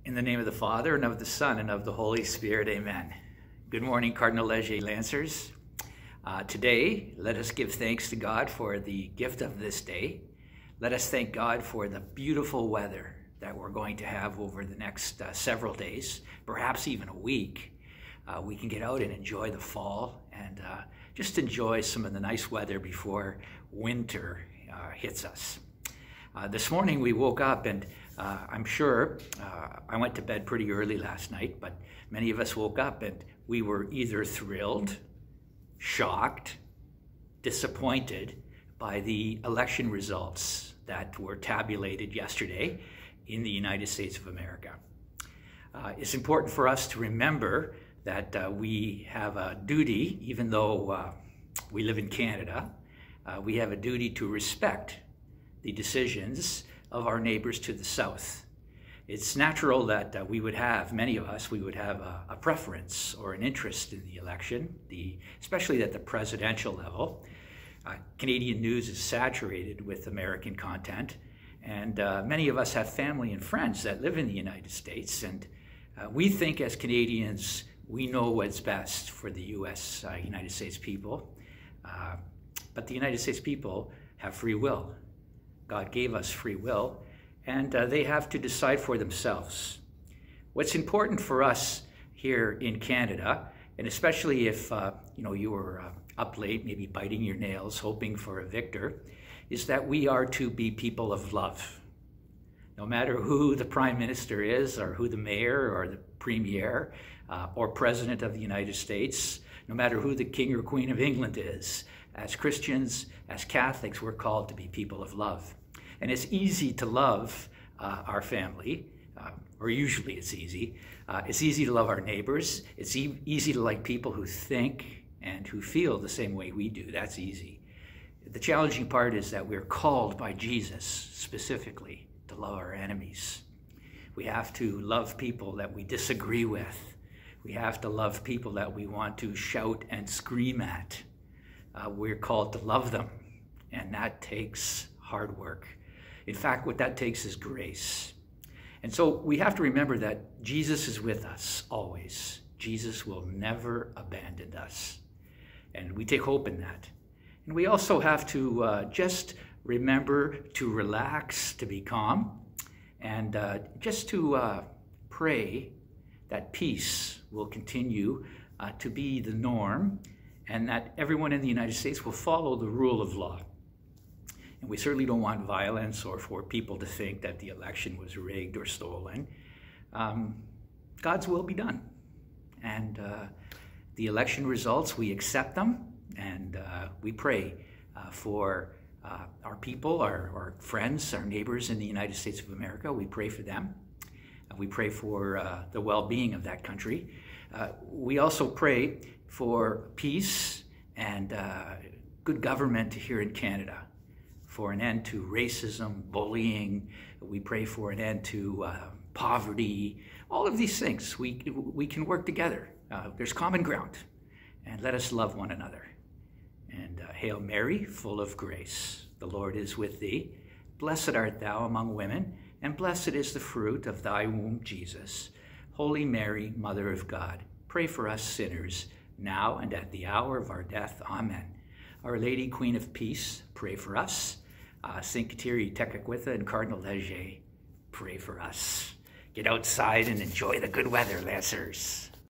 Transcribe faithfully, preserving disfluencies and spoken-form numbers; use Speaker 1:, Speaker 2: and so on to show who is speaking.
Speaker 1: In the name of the Father, and of the Son, and of the Holy Spirit, amen. Good morning, Cardinal Leger Lancers. Uh, today, let us give thanks to God for the gift of this day. Let us thank God for the beautiful weather that we're going to have over the next uh, several days, perhaps even a week. Uh, we can get out and enjoy the fall and uh, just enjoy some of the nice weather before winter uh, hits us. Uh, this morning we woke up and uh, I'm sure uh, I went to bed pretty early last night, but many of us woke up and we were either thrilled, shocked, disappointed by the election results that were tabulated yesterday in the United States of America. Uh, it's important for us to remember that uh, we have a duty, even though uh, we live in Canada, uh, we have a duty to respect the decisions of our neighbors to the south. It's natural that uh, we would have, many of us, we would have a, a preference or an interest in the election, the, especially at the presidential level. Uh, Canadian news is saturated with American content, and uh, many of us have family and friends that live in the United States, and uh, we think as Canadians, we know what's best for the U S, uh, United States people, uh, but the United States people have free will. God gave us free will, and uh, they have to decide for themselves. What's important for us here in Canada, and especially if uh, you know you were uh, up late, maybe biting your nails, hoping for a victor, is that we are to be people of love. No matter who the Prime Minister is, or who the Mayor, or the Premier, uh, or President of the United States, no matter who the King or Queen of England is, as Christians, as Catholics, we're called to be people of love. And it's easy to love uh, our family, uh, or usually it's easy. Uh, it's easy to love our neighbors. It's e easy to like people who think and who feel the same way we do. That's easy. The challenging part is that we're called by Jesus specifically to love our enemies. We have to love people that we disagree with. We have to love people that we want to shout and scream at. Uh, we're called to love them, and that takes hard work. In fact, what that takes is grace. And so we have to remember that Jesus is with us always. Jesus will never abandon us, and we take hope in that. And we also have to uh, just remember to relax, to be calm, and uh, just to uh, pray that peace will continue uh, to be the norm, and that everyone in the United States will follow the rule of law. And we certainly don't want violence or for people to think that the election was rigged or stolen. Um, God's will be done. And uh, the election results, we accept them, and uh, we pray uh, for uh, our people, our, our friends, our neighbors in the United States of America. We pray for them. Uh, we pray for uh, the well-being of that country. Uh, we also pray for peace and uh, good government here in Canada, for an end to racism, bullying. We pray for an end to uh, poverty. All of these things, we, we can work together. Uh, there's common ground, and let us love one another. And uh, Hail Mary, full of grace, the Lord is with thee. Blessed art thou among women, and blessed is the fruit of thy womb, Jesus. Holy Mary, Mother of God, pray for us sinners, now and at the hour of our death. Amen. Our Lady, Queen of Peace, pray for us. Uh, Saint Kateri Tekakwitha and Cardinal Leger, pray for us. Get outside and enjoy the good weather, Lancers.